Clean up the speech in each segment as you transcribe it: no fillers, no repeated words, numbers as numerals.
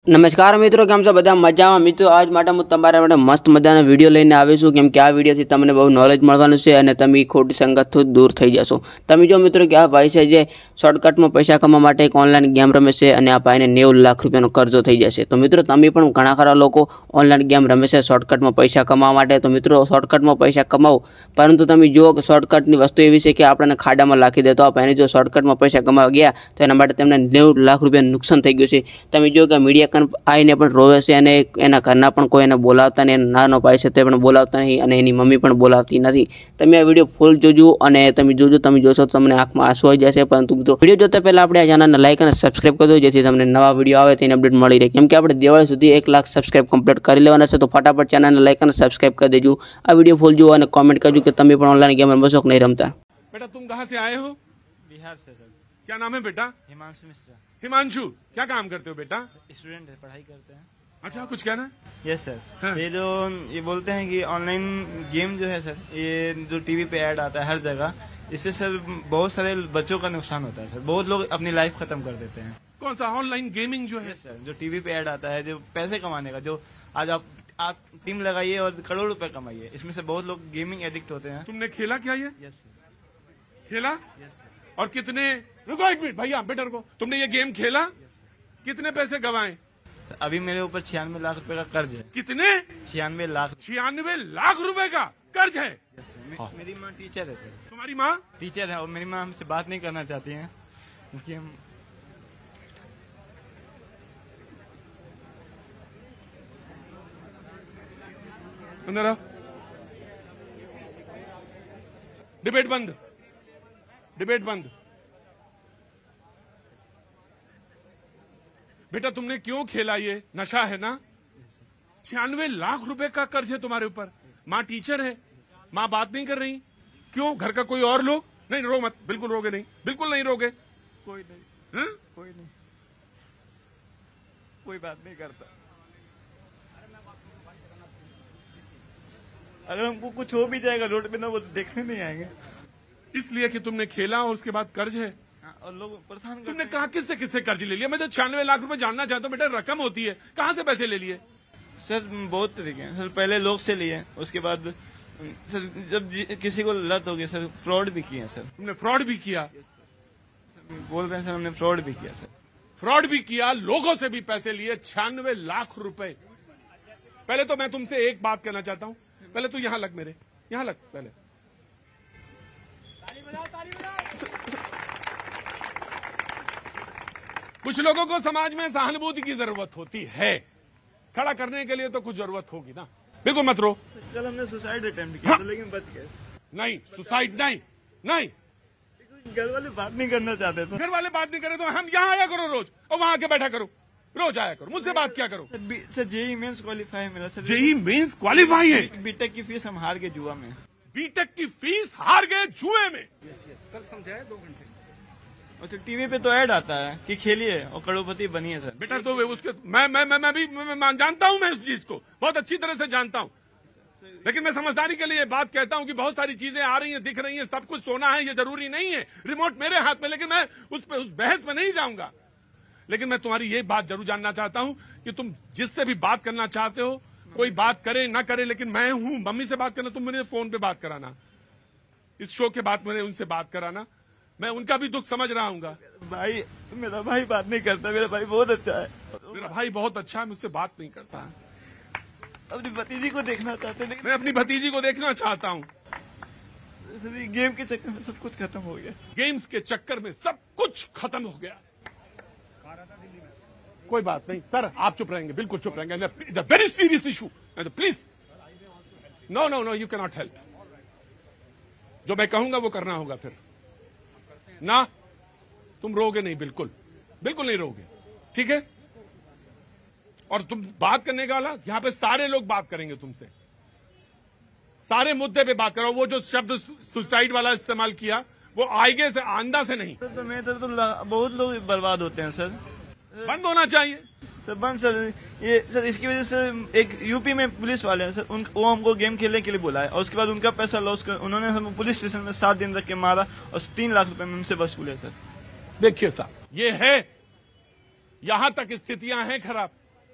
નમસ્કાર મિત્રો, કેમ છો બધા? મજામાં મિત્રો. આજ માટે હું તમારા માટે મસ્ત મજાનો વિડીયો લઈને આવીશું, કેમ કે આ વિડીયોથી તમને બહુ નોલેજ મળવાનું છે અને તમે ખોટી સંગતથી દૂર થઈ જશો. તમે જો મિત્રો કે આ ભાઈ છે જે શોર્ટકટમાં પૈસા કમાવા માટે એક ઓનલાઈન ગેમ રમે છે અને આ ભાઈને 90 લાખ રૂપિયાનો કરજો થઈ જશે. તો મિત્રો તમે પણ ઘણા ખરા લોકો ઓનલાઈન ગેમ રમે છે શોર્ટકટમાં પૈસા કમાવા માટે. તો મિત્રો શોર્ટકટમાં પૈસા કમાવો, પરંતુ તમે જુઓ કે શોર્ટકટની વસ્તુ એવી છે કે આપણને ખાડામાં લાખી દે. તો આ ભાઈને જો શોર્ટકટમાં પૈસા કમાવા ગયા તો એના માટે તેમને 90 લાખ રૂપિયાનું નુકસાન થઈ ગયું છે. તમે જો કે મીડિયા આવીને પણ રોવે છે અને એના ઘરના પણ કોઈ એને બોલાવતા નહીં, નાનો ભાઈ છે તે પણ બોલાવતા નહીં અને એની મમ્મી પણ બોલાવતી નથી. તમે આ વિડીયો ફૂલ જોજો અને તમે જોશો તો તમને આંખમાં આંસુ આવી જશે. પરંતુ મિત્રો વિડીયો જોતા પહેલાં આપણે આ ચેનલને લાઈક અને સબસ્ક્રાઈબ કરી દો, જેથી તમને નવા વિડીયો આવે તેની અપડેટ મળી રહે. કેમ કે આપણે દિવાળી સુધી 1 લાખ સબસ્ક્રાઈબ કમ્પ્લીટ કરી લેવાના છે. તો ફટાફટ ચેનલને લાઈક અને સબસ્ક્રાઈબ કરી દેજો. આ વિડીયો ફૂલ જુઓ અને કોમેન્ટ કરજો કે તમે પણ ઓનલાઈન ગેમ રમો છો કે નહીં રમતા. बेटा तुम कहाँ से आए हो? बिहार से सर। क्या नाम है बेटा? हिमांशु मिश्रा। हिमांशु, क्या काम करते हो बेटा? स्टूडेंट है, पढ़ाई करते हैं। अच्छा, कुछ कहना है? Yes sir. हाँ। ये बोलते हैं कि ऑनलाइन गेम जो है सर, ये जो टीवी पे ऐड आता है हर जगह, इससे सर बहुत सारे बच्चों का नुकसान होता है सर। बहुत लोग अपनी लाइफ खत्म कर देते हैं। कौन सा ऑनलाइन गेमिंग जो है? यस सर, जो टीवी पे ऐड आता है, जो पैसे कमाने का, जो आज आप टीम लगाइए और करोड़ रुपए कमाइए, इसमें से बहुत लोग गेमिंग एडिक्ट होते हैं। तुमने खेला क्या ये? Yes sir. खेला? Yes sir. और कितने? रुको एक मिनट भैया, बेटा रुको। तुमने ये गेम खेला? कितने पैसे गवाए? अभी मेरे ऊपर 96 लाख रुपए का कर्ज है। कितने? 96 लाख। 96 लाख रुपए का कर्ज है? मेरी माँ टीचर है सर। तुम्हारी माँ टीचर है और मेरी माँ हमसे बात नहीं करना चाहती हैं क्योंकि हम अंदर आओ। डिबेट बंद, डिबेट बंद। बेटा तुमने क्यों खेला? ये नशा है ना? 96 लाख रुपए का कर्ज है तुम्हारे ऊपर। माँ टीचर है, माँ बात नहीं कर रही क्यों? घर का कोई और लोग? नहीं रो मत, बिल्कुल रोगे नहीं, बिल्कुल नहीं रोगे। कोई नहीं। हाँ? कोई नहीं, कोई बात नहीं करता। अगर हमको कुछ हो भी जाएगा रोड पे ना, वो तो देखने नहीं आएंगे। इसलिए कि तुमने खेला और उसके बाद कर्ज है। और लोग परेशान करते तुमने हैं। कहा किससे किससे कर्ज ले लिया? मैं तो 96 लाख रुपए जानना चाहता हूँ बेटा, रकम होती है, कहाँ से पैसे ले लिए? सर बहुत तरीके हैं सर। पहले लोग से लिए, उसके बाद सर जब किसी को लत हो गई सर, फ्रॉड भी किया सर। तुमने फ्रॉड भी किया? बोल रहे हैं सर, हमने फ्रॉड भी किया सर। फ्रॉड भी किया, लोगों से भी पैसे लिए, 96 लाख रुपए। पहले तो मैं तुमसे एक बात कहना चाहता हूं, पहले तू यहां लग, मेरे यहां लग पहले। कुछ लोगों को समाज में सहानुभूति की जरूरत होती है, खड़ा करने के लिए तो कुछ जरूरत होगी ना। बिल्कुल मत रो। कल हमने सुसाइड अटेम्प्ट किया था, लेकिन बच गए। नहीं सुसाइड नहीं, नहीं। घर वाले बात नहीं करना चाहते थे। घर वाले बात नहीं करे तो हम यहाँ आया करो रोज, और वहां आके बैठा करो, रोज आया करो, मुझसे बात क्या करो। सर जेई मेंस क्वालिफाई है मेरा सर। जेई मेंस क्वालिफाई है? बीटेक की फीस हम हार गए जुआ में। बीटेक की फीस हार गए जुए में? कल समझाया 2 घंटे। और तो टीवी पे तो ऐड आता है कि खेलिए और करोड़पति बनिए सर। बेटा तो उसके मैं भी जानता हूं, मैं उस चीज को बहुत अच्छी तरह से जानता हूं, लेकिन मैं समझदारी के लिए ये बात कहता हूं कि बहुत सारी चीजें आ रही हैं, दिख रही हैं, सब कुछ सोना है ये जरूरी नहीं है। रिमोट मेरे हाथ में, लेकिन मैं उस बहस में नहीं जाऊंगा। लेकिन मैं तुम्हारी ये बात जरूर जानना चाहता हूं कि तुम जिससे भी बात करना चाहते हो, कोई बात करे ना करे, लेकिन मैं हूं, मम्मी से बात करना, तुम मेरे फोन पे बात कराना, इस शो के बाद मेरे उनसे बात कराना, मैं उनका भी दुख समझ रहा हूँ। भाई मेरा भाई बात नहीं करता, मेरा भाई बहुत अच्छा है। मेरा भाई बहुत अच्छा है, मुझसे बात नहीं करता। अपनी भतीजी को देखना चाहते हैं, मैं अपनी भतीजी को देखना चाहता हूँ। लेकिन गेम के चक्कर में सब कुछ खत्म हो गया। गेम्स के चक्कर में सब कुछ खत्म हो गया। कोई बात नहीं सर, आप चुप रहेंगे, बिल्कुल चुप रहेंगे। Very serious issue, please. No no no, you can not help. जो मैं कहूंगा वो करना होगा फिर ना। तुम रोगे नहीं, बिल्कुल बिल्कुल नहीं रोगे, ठीक है? और तुम बात करने का वाला, यहां पे सारे लोग बात करेंगे तुमसे, सारे मुद्दे पे बात करो। वो जो शब्द सुसाइड वाला इस्तेमाल किया, वो आगे से आंदा से नहीं। तो मैं तो बहुत लोग बर्बाद होते हैं सर। बंद होना चाहिए सर, बंद सर। ये सर इसकी वजह से एक यूपी में पुलिस वाले हैं सर, वो हमको गेम खेलने के लिए बुलाए और उसके बाद उनका पैसा लॉस कर उन्होंने हम पुलिस स्टेशन में 7 दिन रख के मारा और 3 लाख रुपए में हमसे वसूले सर। देखिए साहब, ये है, यहां तक स्थितियां हैं खराब।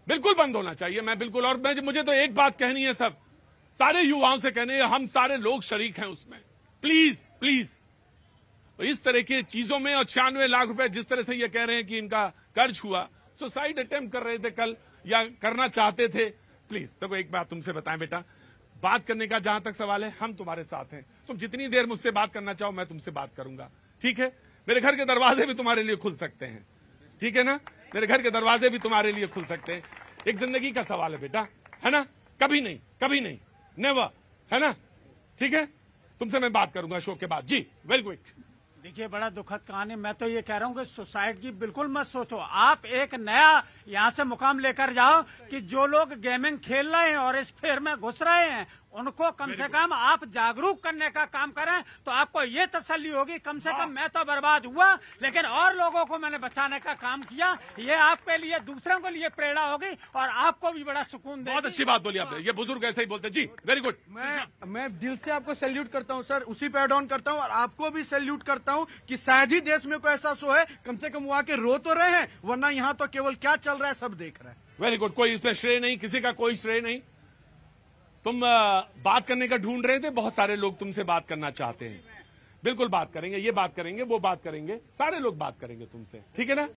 बिल्कुल बंद होना चाहिए। मैं बिल्कुल, और मुझे तो एक बात कहनी है, सब सारे युवाओं से कहनी है, हम सारे लोग शरीक हैं उसमें। प्लीज प्लीज इस तरह की चीजों में, और 96 लाख रुपए जिस तरह से ये कह रहे हैं कि इनका कर्ज हुआ, सुसाइड अटेम्प्ट कर रहे थे कल या करना चाहते थे। प्लीज देखो, एक बात तुमसे बताएं बेटा, बात करने का जहां तक सवाल है, हम तुम्हारे साथ हैं। तुम जितनी देर मुझसे बात करना चाहो मैं तुमसे बात करूंगा, ठीक है? मेरे घर के दरवाजे भी तुम्हारे लिए खुल सकते हैं, ठीक है ना? मेरे घर के दरवाजे भी तुम्हारे लिए खुल सकते हैं। एक जिंदगी का सवाल है बेटा, है ना? कभी नहीं, कभी नहीं, नेवर, है ना? ठीक है, तुमसे मैं बात करूंगा शो के बाद। जी वेरी क्विक। देखिए, बड़ा दुखद कहानी। मैं तो ये कह रहा हूँ कि सुसाइड की बिल्कुल मत सोचो। आप एक नया यहाँ से मुकाम लेकर जाओ कि जो लोग गेमिंग खेल रहे हैं और इस फेर में घुस रहे हैं, उनको कम से कम आप जागरूक करने का काम करें, तो आपको ये तसल्ली होगी कम से कम मैं तो बर्बाद हुआ, लेकिन और लोगों को मैंने बचाने का काम किया। ये आपके लिए, दूसरों के लिए प्रेरणा होगी और आपको भी बड़ा सुकून देगी। बहुत अच्छी बात बोली आपने, ये बुजुर्ग ऐसे ही बोलते। जी वेरी गुड। मैं दिल से आपको सैल्यूट करता हूं सर, उसी पे एड ऑन करता हूं, और आपको भी सैल्यूट करता हूं कि शायद ही देश में कोई ऐसा शो है, कम से कम वो आके रो तो रहे हैं, वरना यहाँ तो केवल क्या चल रहा है सब देख रहे हैं। Very good. कोई इसमें श्रेय नहीं, किसी का कोई श्रेय नहीं। तुम बात करने का ढूंढ रहे थे, बहुत सारे लोग तुमसे बात करना चाहते हैं। बिल्कुल बात करेंगे, ये बात करेंगे, वो बात करेंगे, सारे लोग बात करेंगे तुमसे, ठीक है ना?